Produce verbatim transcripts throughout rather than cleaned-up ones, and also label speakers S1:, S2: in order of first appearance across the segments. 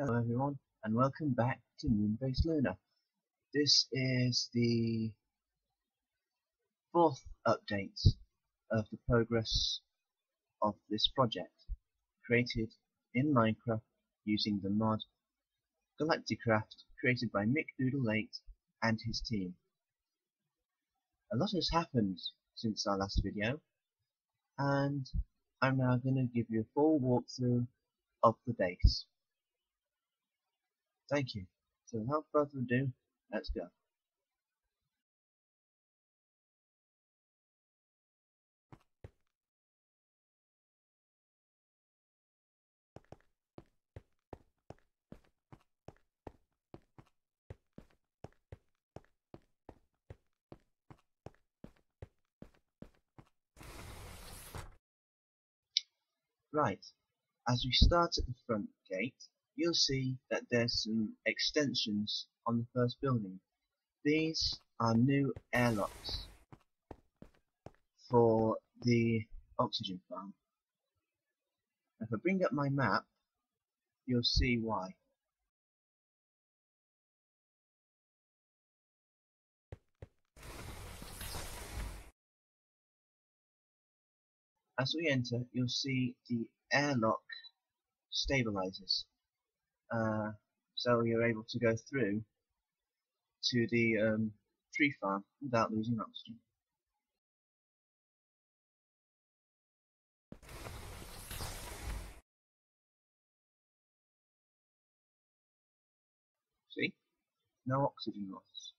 S1: Hello everyone, and welcome back to Moonbase Lunar. This is the fourth update of the progress of this project, created in Minecraft using the mod Galacticraft, created by Mick Doodle eight and his team. A lot has happened since our last video, and I'm now going to give you a full walkthrough of the base. Thank you. So without further ado, let's go. Right, as we start at the front gate, you'll see that there's some extensions on the first building. These are new airlocks for the oxygen farm. If I bring up my map, you'll see why. As we enter, you'll see the airlock stabilizers, uh, so you're able to go through to the um, tree farm without losing oxygen. See? No oxygen loss.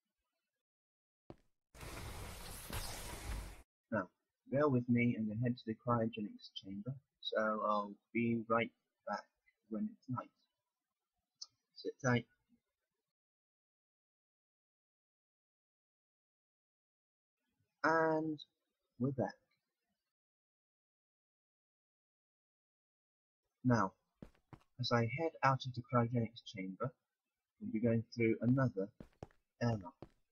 S1: Now, bear with me and then head to the cryogenics chamber, so I'll be right back when it's night. Sit tight. And we're back. Now, as I head out of the cryogenics chamber, we'll be going through another airlock.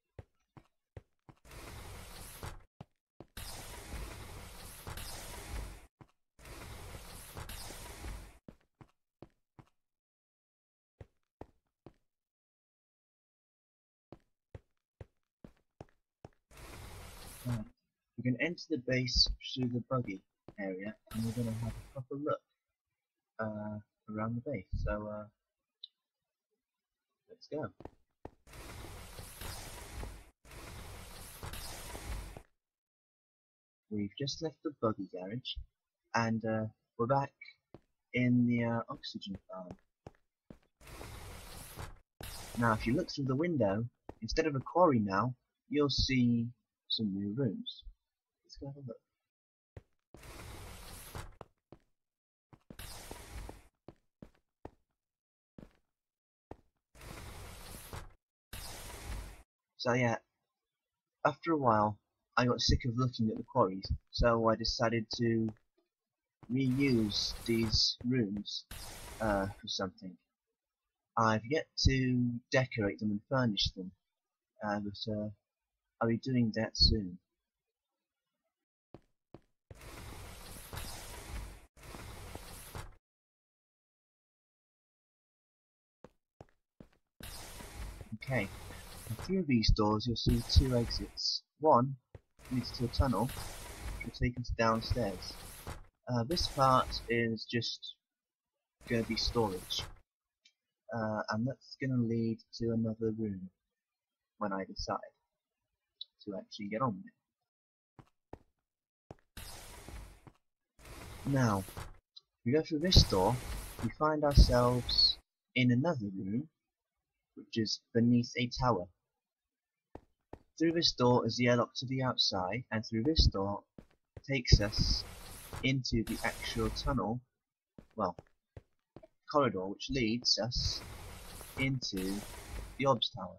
S1: Right. We're going to enter the base through the buggy area, and we're going to have a proper look uh, around the base. So, uh, let's go. We've just left the buggy garage, and uh, we're back in the uh, oxygen farm. Now, if you look through the window, instead of a quarry now, you'll see some new rooms. Let's go have a look. So yeah, after a while, I got sick of looking at the quarries, so I decided to reuse these rooms uh, for something. I've yet to decorate them and furnish them, uh, but uh, I'll be doing that soon. Okay, and through these doors you'll see two exits. One leads to a tunnel, which will take us downstairs. Uh, this part is just going to be storage, uh, and that's going to lead to another room when I decide to actually get on with it. Now, we go through this door, we find ourselves in another room, which is beneath a tower. Through this door is the airlock to the outside, and through this door takes us into the actual tunnel, well, corridor, which leads us into the obs tower.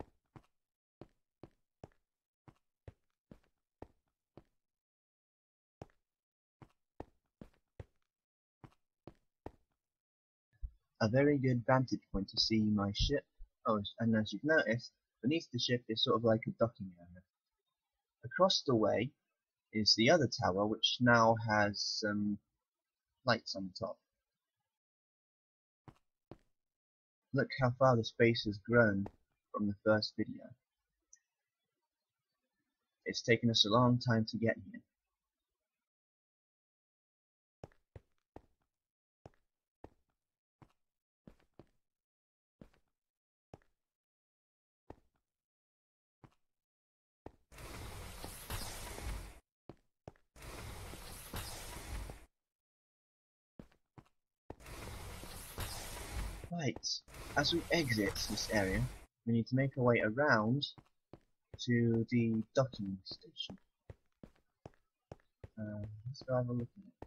S1: A very good vantage point to see my ship. Oh, and as you've noticed, beneath the ship is sort of like a docking area. Across the way is the other tower, which now has some lights on the top. Look how far the space has grown from the first video. It's taken us a long time to get here. Right, as we exit this area, we need to make our way around to the docking station. Uh, let's go have a look at it.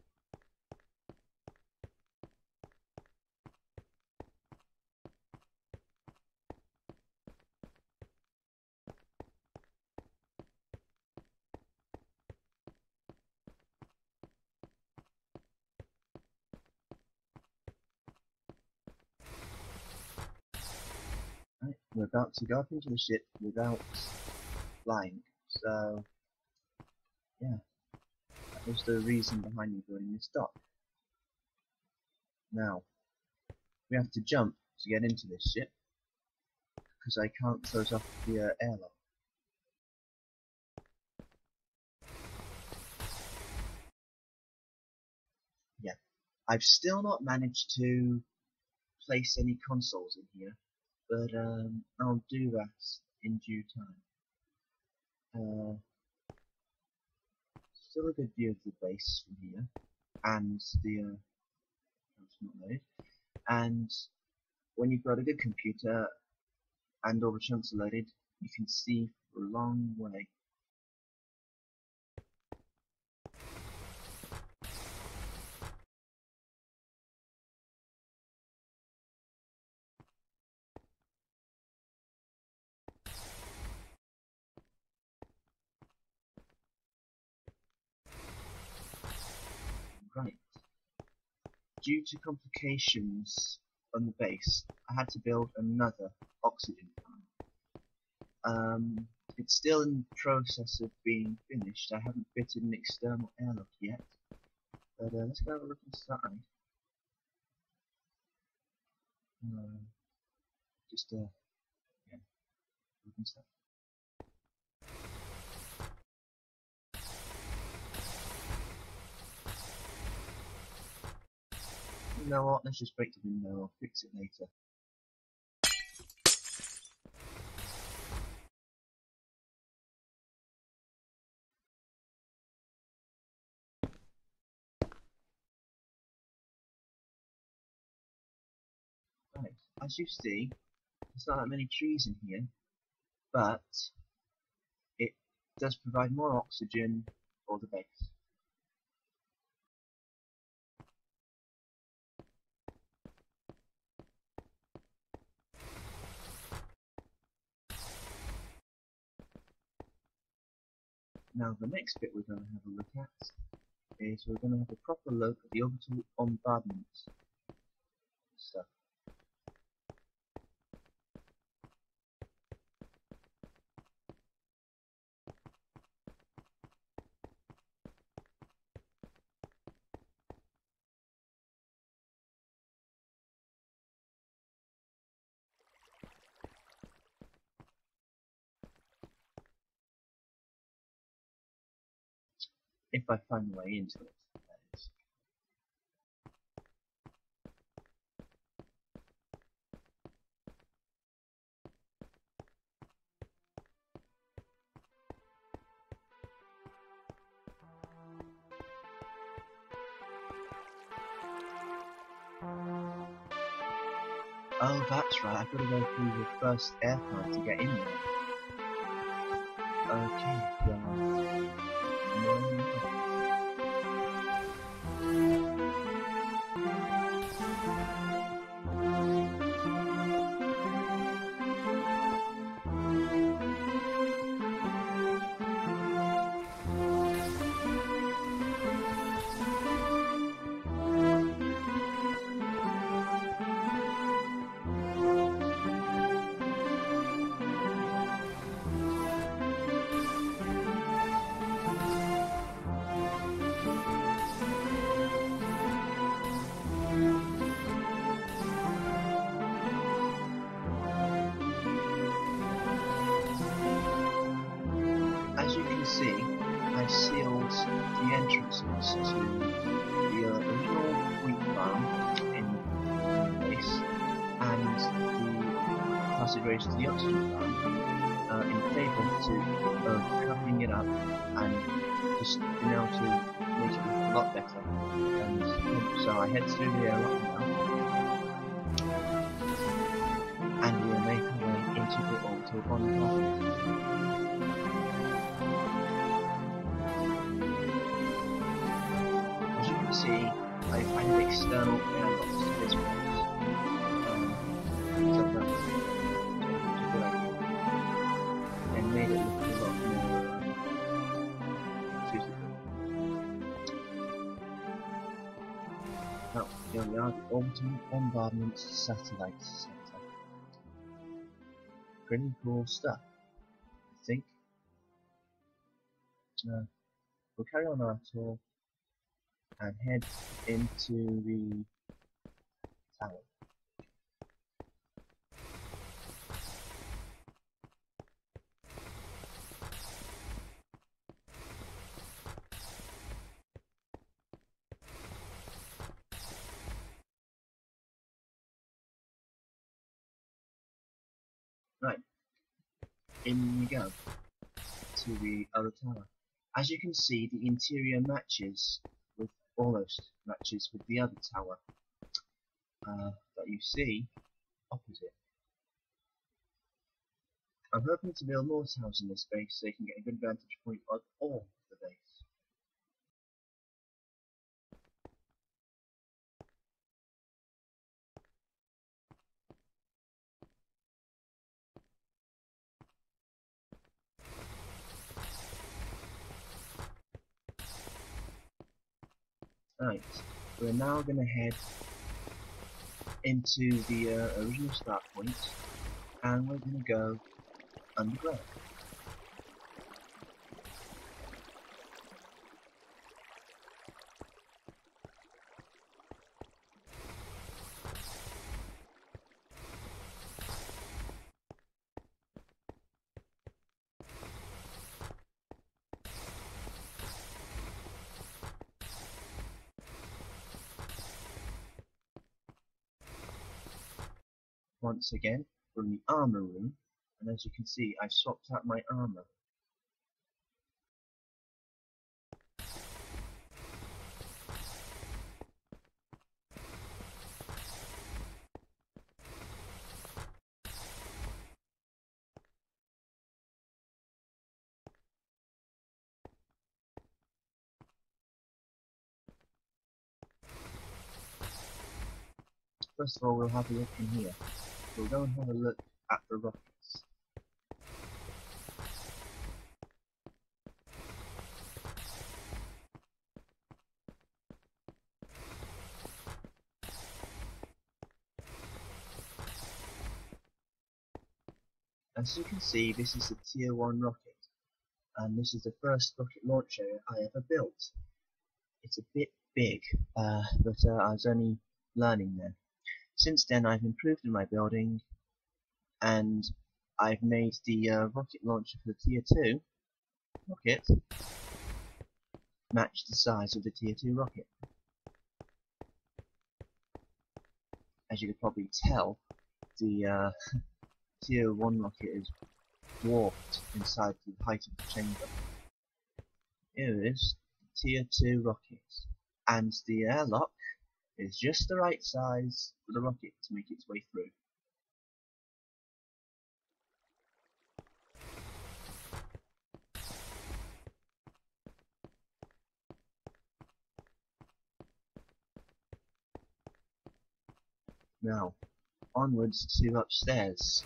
S1: Right, we're about to go up into the ship without flying, so yeah, that was the reason behind me building this dock. Now, we have to jump to get into this ship, because I can't close off the uh, airlock. Yeah, I've still not managed to place any consoles in here, but um, I'll do that in due time. Uh, still a good view of the base from here, and the uh, it's not loaded. And when you've got a good computer and all the chunks are loaded, you can see for a long way. Right. Due to complications on the base, I had to build another oxygen plant. Um, it's still in the process of being finished. I haven't fitted an external airlock yet, but uh, let's go have a look inside. Uh, just uh, yeah, look inside. You know what? Let's just break the window. I'll fix it later. Right. As you see, there's not that many trees in here, but it does provide more oxygen for the base. Now the next bit we're going to have a look at is we're going to have a proper look at the orbital bombardment stuff. If I find a way into it, that is. Oh, that's right, I've got to go through the first airport to get in there. Okay, well... upgrades to the oxygen plant uh, in favour to uh, copying it up and just being able to make it look a lot better. And so I head through the airlock now, and we'll make our way into the orbital compartment. As you can see, I've added external airlocks to this place. Um, so that's a good idea. And made it look a lot more suitable. Now, here we are, the Orbital Bombardment Satellite Center. Pretty cool stuff, I think. Uh, we'll carry on our tour and head into the tower. Right, in we go to the other tower. As you can see, the interior matches with almost matches with the other tower uh, that you see opposite. I'm hoping to build more towers in this base so you can get a good vantage point of all the base. Right, we're now going to head into the uh, original start point, and we're going to go underground. Once again, we're in the armor room, and as you can see, I swapped out my armor. First of all, we'll have a look in here. We'll go and have a look at the rockets. As you can see, this is a tier one rocket, and this is the first rocket launch area I ever built. It's a bit big, uh, but uh, I was only learning there. Since then, I've improved in my building, and I've made the uh, rocket launcher for the tier two rocket match the size of the tier two rocket. As you can probably tell, the uh, tier one rocket is dwarfed inside the height of the chamber. Here is the tier two rocket, and the airlock is just the right size for the rocket to make its way through. Now, onwards to upstairs.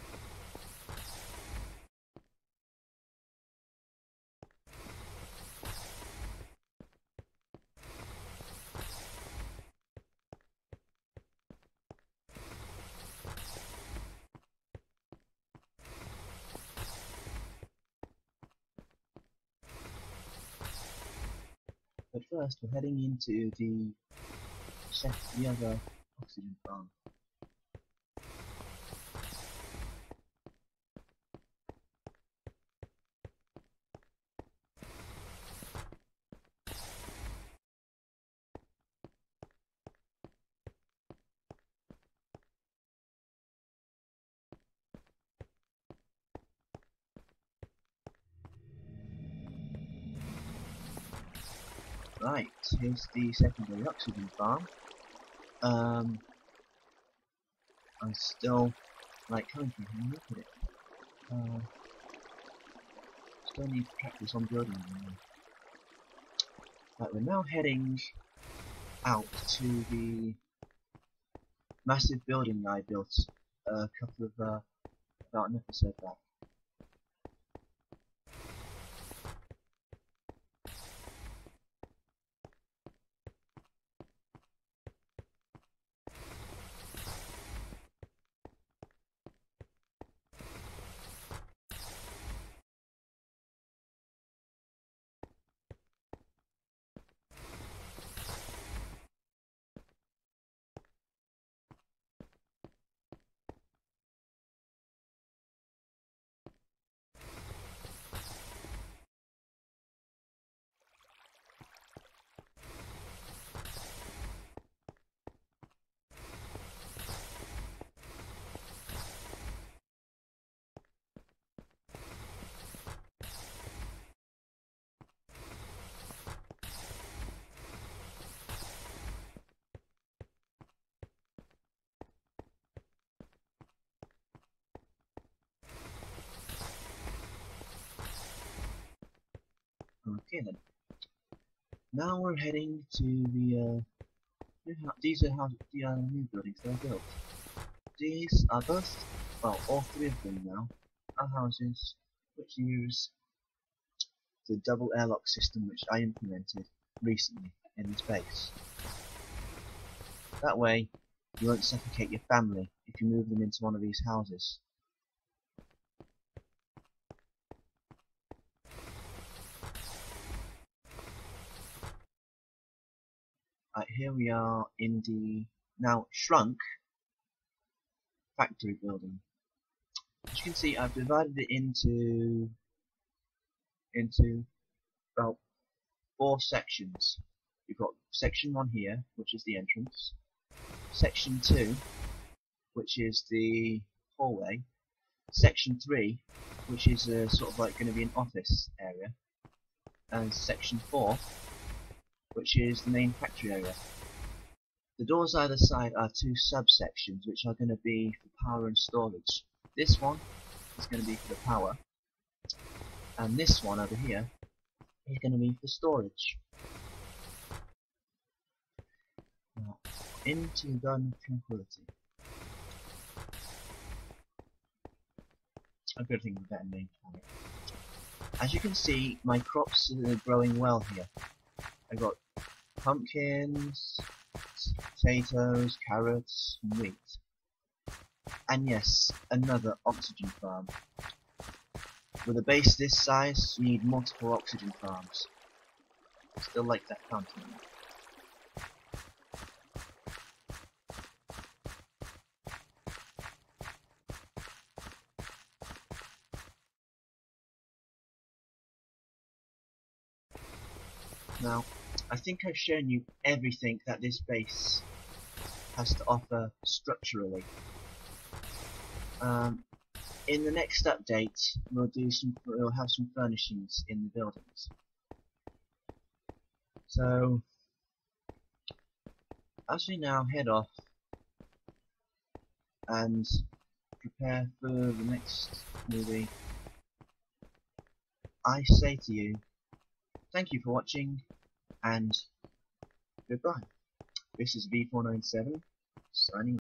S1: But first, we're heading into the set the other oxygen farm. Right, here's the secondary oxygen farm. Um, I still like country. Look at it. Uh, still need to practice on building them. Right, we're now heading out to the massive building I built a couple of uh, about an episode back. Okay then. Now we're heading to the uh, new these are how the uh, new buildings that are built. These are both, well, all three of them now, are houses which use the double airlock system which I implemented recently in this base. That way, you won't suffocate your family if you move them into one of these houses. Right, here we are in the now shrunk factory building. As you can see, I've divided it into into about four sections. You've got section one here, which is the entrance. Section two, which is the hallway. Section three, which is uh, sort of like going to be an office area. And section four, which is the main factory area. The doors either side are two subsections, which are going to be for power and storage. This one is going to be for the power, and this one over here is going to be for storage. Now, into the Garden of Tranquility. I've got to think of a better name for it. As you can see, my crops are growing well here. I've got pumpkins, potatoes, carrots, and wheat. And yes, another oxygen farm. With a base this size, you need multiple oxygen farms. Still like that continent. Now, I think I've shown you everything that this base has to offer structurally. Um, in the next update, we'll do some. We'll have some furnishings in the buildings. So, as we now head off and prepare for the next movie, I say to you, thank you for watching, and goodbye. This is V four nine seven, signing